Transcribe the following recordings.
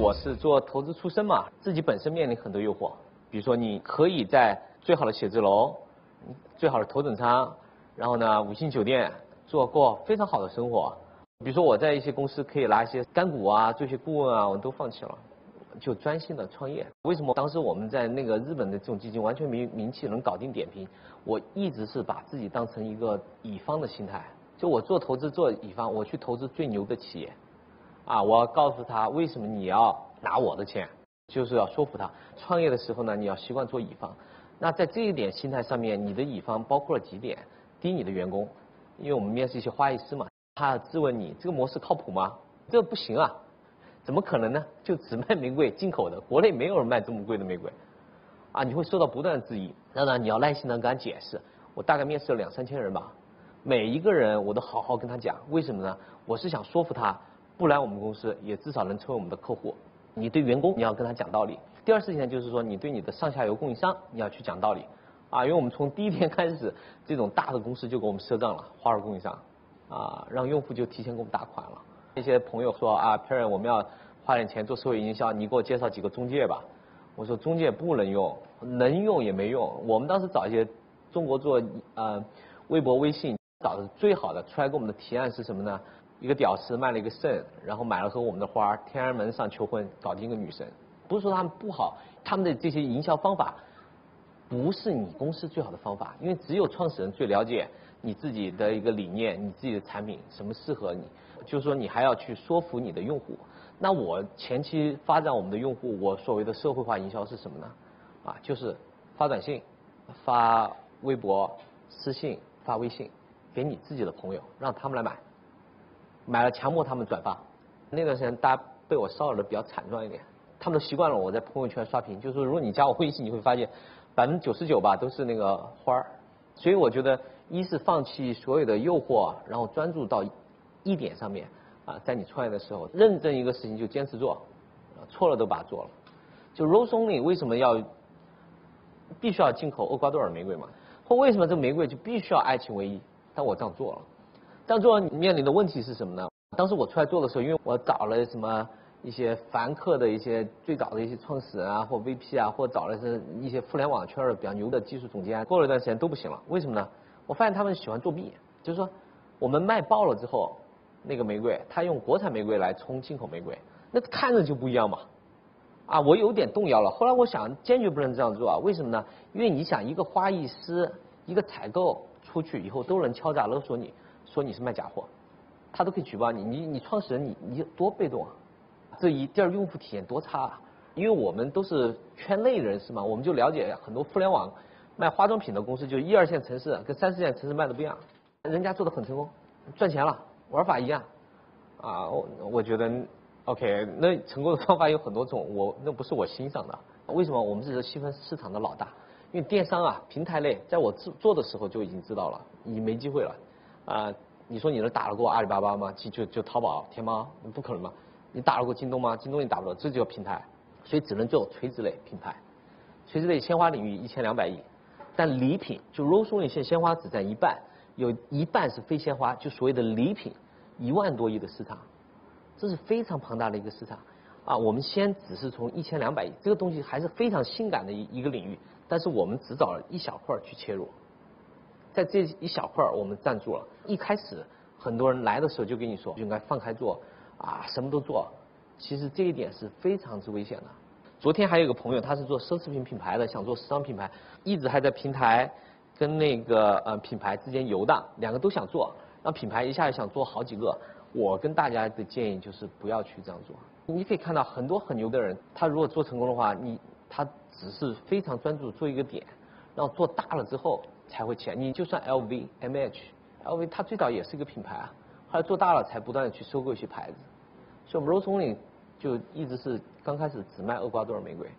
我是做投资出身嘛，自己本身面临很多诱惑，比如说你可以在最好的写字楼、最好的头等舱，然后呢5星酒店过非常好的生活。比如说我在一些公司可以拿一些干股啊，做一些顾问啊，我都放弃了，就专心的创业。为什么当时我们在那个日本的这种基金完全没名气，能搞定点评？我一直是把自己当成一个乙方的心态，就我做投资做乙方，我去投资最牛的企业。我要告诉他为什么你要拿我的钱，就是要说服他。创业的时候呢，你要习惯做乙方。那在这一点心态上面，你的乙方包括了几点：第一，你的员工，因为我们面试一些花艺师嘛，他质问你这个模式靠谱吗？这不行啊，怎么可能呢？就只卖玫瑰，进口的，国内没有人卖这么贵的玫瑰。你会受到不断的质疑。当然你要耐心的跟他解释。我大概面试了2、3千人吧，每一个人我都好好跟他讲，为什么呢？我是想说服他。不来我们公司，也至少能成为我们的客户。你对员工你要跟他讲道理。第二事情呢，就是说你对你的上下游供应商你要去讲道理。因为我们从第一天开始，这种大的公司就给我们赊账了，花儿供应商，让用户就提前给我们打款了。一些朋友说Perrin 我们要花点钱做社会营销，你给我介绍几个中介吧。我说中介不能用，能用也没用。我们当时找一些中国做微博、微信找的最好的，出来给我们的提案是什么呢？一个屌丝卖了一个肾，然后买了盒我们的花，天安门上求婚，搞定一个女神。不是说他们不好，他们的这些营销方法不是你公司最好的方法，因为只有创始人最了解你自己的一个理念，你自己的产品什么适合你。就是说你还要去说服你的用户。那我前期发展我们的用户，我所谓的社会化营销是什么呢？就是发短信、发微博、私信、发微信给你自己的朋友，让他们来买。买了强迫他们转发，那段时间大家被我骚扰的比较惨状一点，他们都习惯了我在朋友圈刷屏，就是说如果你加我微信，你会发现99%吧都是那个花儿。所以我觉得，一是放弃所有的诱惑，然后专注到一点上面在你创业的时候，认真一个事情就坚持做，错了都把它做了。就 Rose Only 为什么必须要进口厄瓜多尔玫瑰嘛？或为什么这玫瑰就必须要爱情唯一？但我这样做了。这样做面临的问题是什么呢？当时我出来做的时候，因为我找了什么一些凡客的一些最早的一些创始人或 VP 或找了一些互联网圈的比较牛的技术总监，过了一段时间都不行了。为什么呢？我发现他们喜欢作弊，就是说我们卖爆了之后，那个玫瑰他用国产玫瑰来冲进口玫瑰，那看着就不一样嘛。我有点动摇了。后来我想坚决不能这样做为什么呢？因为你想一个花艺师一个采购出去以后都能敲诈勒索你。说你是卖假货，他都可以举报你。你创始人你多被动这一。第二，用户体验多差因为我们都是圈内人士嘛，我们就了解很多互联网卖化妆品的公司，就1、2线城市跟3、4线城市卖的不一样，人家做的很成功，赚钱了，玩法一样我觉得 OK， 那成功的方法有很多种，那不是我欣赏的。为什么？我们是细分市场的老大，因为电商平台类，在我做的时候就已经知道了，你没机会了。你说你能打得过阿里巴巴吗？就淘宝、天猫，不可能嘛。你打得过京东吗？京东你打不了，这就叫平台，所以只能做垂直类品牌。垂直类鲜花领域1200亿，但礼品就 Rose Only 现鲜花只占一半，有一半是非鲜花，就所谓的礼品，1万多亿的市场，这是非常庞大的一个市场我们只是从1200亿这个东西还是非常性感的一个领域，但是我们只找了一小块去切入。在这一小块我们站住了。一开始很多人来的时候就跟你说应该放开做什么都做，其实这一点是非常之危险的。昨天还有一个朋友，他是做奢侈品品牌的，想做时尚品牌，一直还在平台跟那个品牌之间游荡，两个都想做，让品牌一下子想做好几个。我跟大家的建议就是不要去这样做。你可以看到很多很牛的人，他如果做成功的话，他只是非常专注做一个点，然后做大了之后才会起来。你就算 LV、MH，LV 它最早也是一个品牌后来做大了才不断的去收购一些牌子。所以我们 Rose Only 就一直是刚开始只卖厄瓜多尔玫瑰。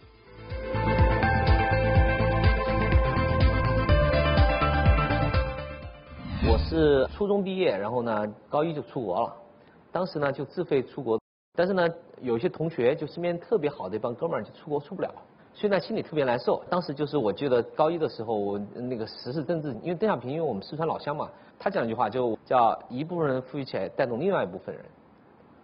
我是初中毕业，然后呢高一就出国了，当时呢就自费出国，但是呢有些同学就身边特别好的一帮哥们儿就出国出不了。所以呢，心里特别难受。当时就是我记得高一的时候，我那个时事政治，因为邓小平，因为我们四川老乡嘛，他讲一句话，就叫一部分人富裕起来，带动另外一部分人。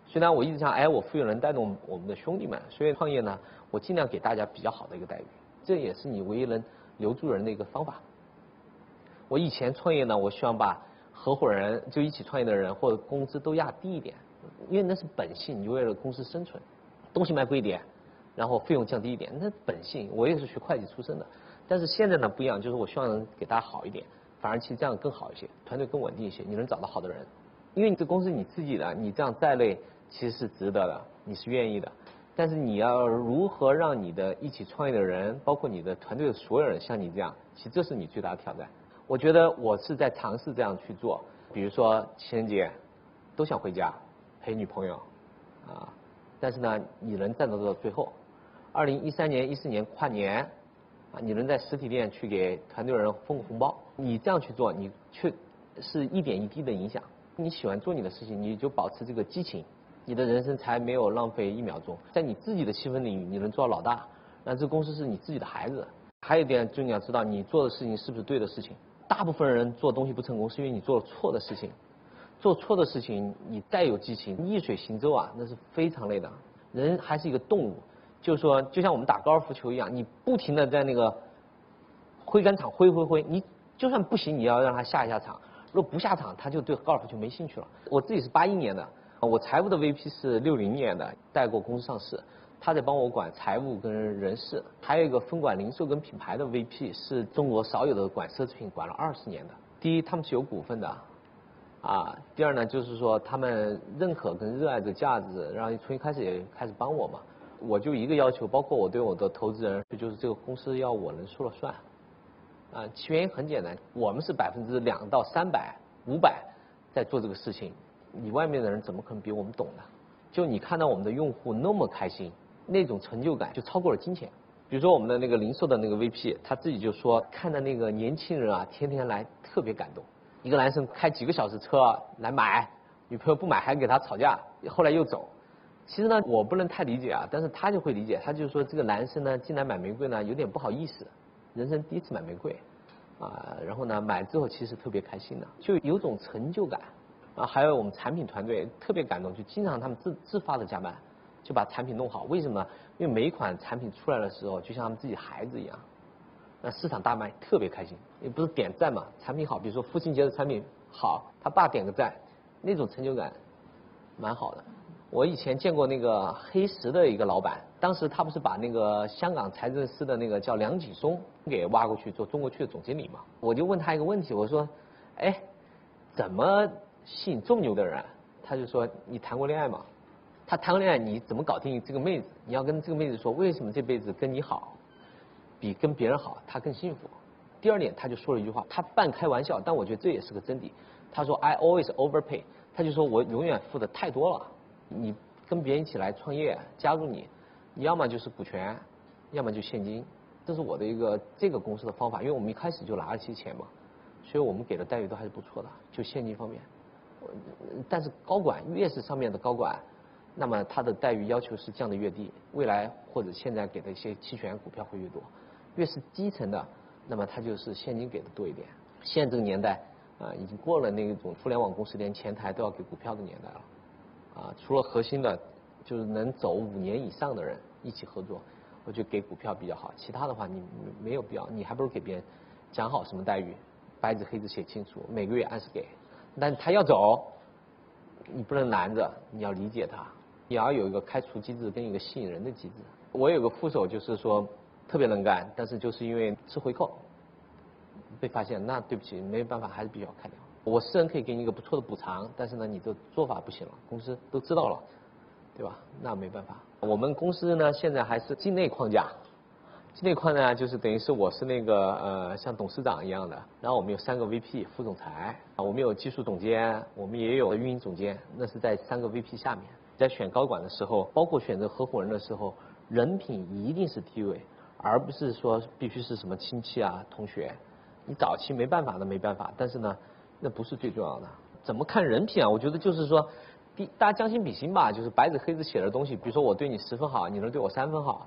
虽然我一直想，我富有能带动我们的兄弟们，所以创业呢，我尽量给大家比较好的一个待遇，这也是你唯一能留住人的一个方法。我以前创业呢，我希望把合伙人就一起创业的人或者工资都压低一点，因为那是本性，你为了公司生存，东西卖贵一点，然后费用降低一点，那本性。我也是学会计出身的，但是现在呢不一样，就是我希望能给大家好一点，反而其实这样更好一些，团队更稳定一些，你能找到好的人，因为你这公司你自己的，你这样再累其实是值得的，你是愿意的。但是你要如何让你的一起创业的人，包括你的团队的所有人像你这样，其实这是你最大的挑战。我觉得我是在尝试这样去做，比如说情人节都想回家陪女朋友啊，但是呢你能站到最后。2013年、14年跨年啊，你能在实体店去给团队人分个红包，你这样去做，你却是一点一滴的影响。你喜欢做你的事情，你就保持这个激情，你的人生才没有浪费1秒钟。在你自己的细分领域，你能做到老大，那这公司是你自己的孩子。还有一点，就你要知道你做的事情是不是对的事情。大部分人做东西不成功，是因为你做了错的事情。做错的事情，你再有激情，逆水行舟啊，那是非常累的。人还是一个动物，就是说，就像我们打高尔夫球一样，你不停的在那个挥杆场挥，你就算不行，你要让他下一下场。如果不下场，他就对高尔夫球没兴趣了。我自己是81年的，我财务的 VP 是60年的，带过公司上市。他在帮我管财务跟人事，还有一个分管零售跟品牌的 VP 是中国少有的管奢侈品管了20年的。第一，他们是有股份的，啊，第二呢，就是说他们认可跟热爱这个价值，然后从一开始也开始帮我嘛。我就一个要求，包括我对我的投资人，就是这个公司要我能说了算。啊，其原因很简单，我们是2%到300、500在做这个事情，你外面的人怎么可能比我们懂呢？就你看到我们的用户那么开心。那种成就感就超过了金钱。比如说我们的那个零售的那个 VP， 他自己就说，看到那个年轻人啊，天天来，特别感动。一个男生开几个小时车来买，女朋友不买还给他吵架，后来又走。其实呢，我不能太理解啊，但是他就会理解。他就说这个男生呢，进来买玫瑰呢，有点不好意思，人生第一次买玫瑰，啊，然后呢，买之后其实特别开心的，就有种成就感。啊，还有我们产品团队特别感动，就经常他们自发的加班。就把产品弄好，为什么呢？因为每一款产品出来的时候，就像他们自己孩子一样，那市场大卖，特别开心。也不是点赞嘛，产品好，比如说父亲节的产品好，他爸点个赞，那种成就感蛮好的。我以前见过那个黑石的一个老板，当时他不是把那个香港财政司的那个叫梁锦松给挖过去做中国区的总经理嘛？我就问他一个问题，我说，怎么吸引这么牛的人？他就说，你谈过恋爱吗？他谈过恋爱，你怎么搞定这个妹子？你要跟这个妹子说，为什么这辈子跟你好，比跟别人好，她更幸福。第二点，他就说了一句话，他半开玩笑，但我觉得这也是个真谛。他说 I always overpay， 他就说我永远付的太多了。你跟别人一起来创业，加入你要么就是股权，要么就现金。这是我的一个这个公司的方法，因为我们一开始就拿了些钱嘛，所以我们给的待遇都还是不错的，就现金方面。但是高管越是上面的高管。那么他的待遇要求是降得越低，未来或者现在给的一些期权股票会越多。越是基层的，那么他就是现金给的多一点。现在这个年代已经过了那种互联网公司连前台都要给股票的年代了。除了核心的，就是能走5年以上的人一起合作，我觉得给股票比较好。其他的话你没有必要，你还不如给别人讲好什么待遇，白纸黑字写清楚，每个月按时给。但他要走，你不能拦着，你要理解他。也要有一个开除机制跟一个吸引人的机制。我有个副手就是说特别能干，但是就是因为吃回扣被发现，那对不起，没有办法，还是必须要开掉。我私人可以给你一个不错的补偿，但是呢你的做法不行了，公司都知道了，对吧？那没办法。我们公司呢现在还是境内框架，境内框架就是等于是我是那个像董事长一样的，然后我们有3个 VP 副总裁，我们有技术总监，我们也有运营总监，那是在3个 VP 下面。在选高管的时候，包括选择合伙人的时候，人品一定是第一位，而不是说必须是什么亲戚啊、同学。你早期没办法的没办法，但是呢，那不是最重要的。怎么看人品啊？我觉得就是说，大家将心比心吧，就是白纸黑字写的东西。比如说我对你10分好，你能对我3分好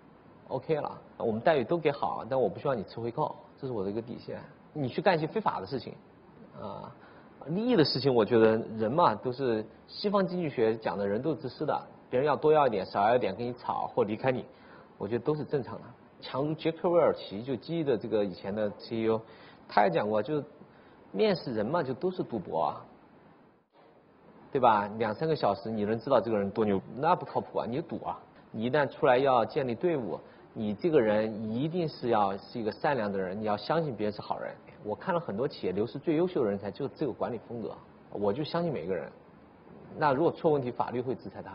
，OK 了。我们待遇都给好，但我不希望你吃回扣，这是我的一个底线。你去干一些非法的事情， 利益的事情，我觉得人嘛都是西方经济学讲的人都是自私的，别人要多要一点，少要一点，跟你吵或离开你，我觉得都是正常的。强如杰克韦尔奇，就基于的这个以前的 CEO， 他也讲过，就是面试人嘛，就都是赌博啊，对吧？2、3个小时，你能知道这个人多牛？那不靠谱啊！你就赌啊！你一旦出来要建立队伍，你这个人一定是一个善良的人，你要相信别人是好人。我看了很多企业流失最优秀的人才，就是这个管理风格。我就相信每个人。那如果出问题，法律会制裁他。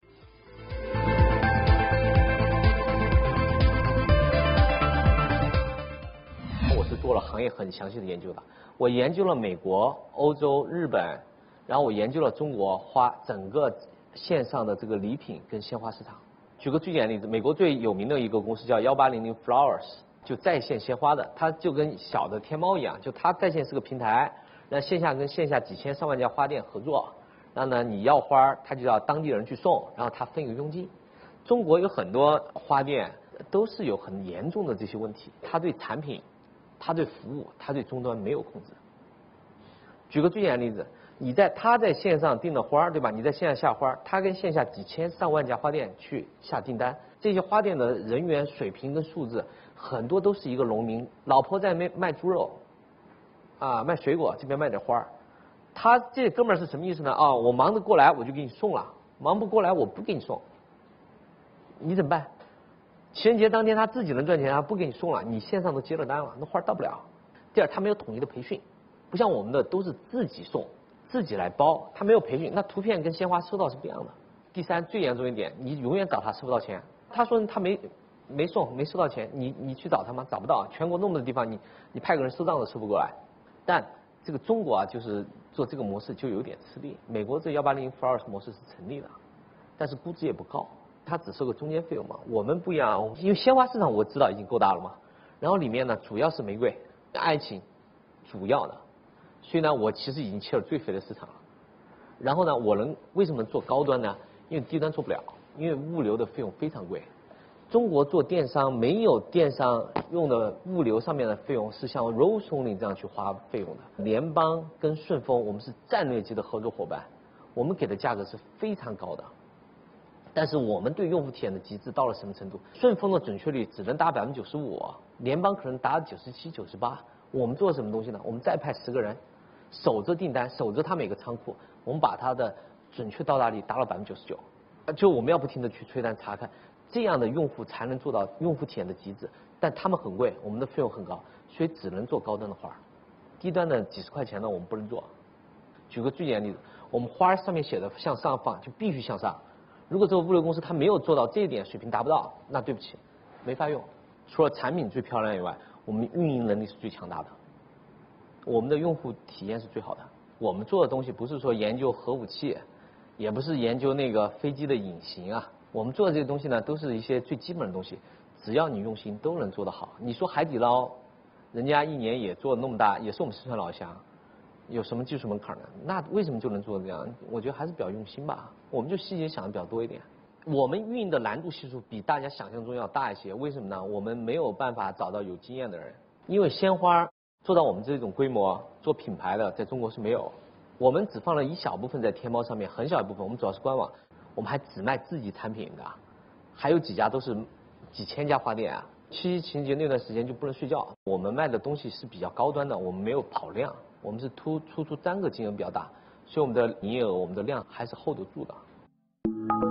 我是做了行业很详细的研究的，我研究了美国、欧洲、日本，然后我研究了中国整个线上的这个礼品跟鲜花市场。举个最简单的例子，美国最有名的一个公司叫1800 Flowers， 就在线鲜花的，它就跟小的天猫一样，就它在线是个平台，那线下跟线下几千上万家花店合作，然后呢你要花，它就要当地人去送，然后它分一个佣金。中国有很多花店都是有很严重的这些问题，它对产品、它对服务、它对终端没有控制。举个最简单的例子，他在线上订的花，对吧？你在线下下花，他跟线下几千上万家花店去下订单，这些花店的人员水平跟素质，很多都是一个农民，老婆在卖猪肉，卖水果，这边卖点花。他这哥们儿是什么意思呢？我忙得过来我就给你送了，忙不过来我不给你送，你怎么办？情人节当天他自己能赚钱，他不给你送了，你线上都接了单了，那花到不了。第二，他没有统一的培训，不像我们的都是自己送。自己来包，他没有培训，那图片跟鲜花收到是不一样的。第三，最严重一点，你永远找他收不到钱。他说他没送，没收到钱，你去找他吗？找不到，全国那么多地方，你派个人收账都收不过来。但这个中国就是做这个模式就有点吃力。美国这180 Flowers 模式是成立的，但是估值也不高，它只收个中间费用嘛。我们不一样，因为鲜花市场我知道已经够大了嘛，然后里面呢主要是玫瑰、爱情，主要的。所以呢，我其实已经切了最肥的市场了。然后呢，为什么能做高端呢？因为低端做不了，因为物流的费用非常贵。中国做电商没有电商用的物流上面的费用是像 Rose Only 这样去花费用的。联邦跟顺丰我们是战略级的合作伙伴，我们给的价格是非常高的。但是我们对用户体验的极致到了什么程度？顺丰的准确率只能达95%，联邦可能达97%、98%。我们做什么东西呢？我们再派10个人。守着订单，守着他每个仓库，我们把它的准确到达率达到99%，就我们要不停的去催单查看，这样的用户才能做到用户体验的极致。但他们很贵，我们的费用很高，所以只能做高端的花，低端的几十块钱的我们不能做。举个最简单的例子，我们花上面写的向上放就必须向上，如果这个物流公司它没有做到这一点，水平达不到，那对不起，没法用。除了产品最漂亮以外，我们运营能力是最强大的。我们的用户体验是最好的。我们做的东西不是说研究核武器，也不是研究那个飞机的隐形啊。我们做的这些东西呢，都是一些最基本的东西，只要你用心，都能做得好。你说海底捞，人家1年也做那么大，也是我们四川老乡，有什么技术门槛呢？那为什么就能做这样？我觉得还是比较用心吧。我们就细节想的比较多一点。我们运营的难度系数比大家想象中要大一些，为什么呢？我们没有办法找到有经验的人，因为鲜花做到我们这种规模，做品牌的在中国是没有。我们只放了一小部分在天猫上面，很小一部分，我们主要是官网，我们还只卖自己产品的，还有几家都是几千家花店啊。七夕情人节那段时间就不能睡觉，我们卖的东西是比较高端的，我们没有跑量，我们是突出单个金额比较大，所以我们的营业额、我们的量还是hold得住的。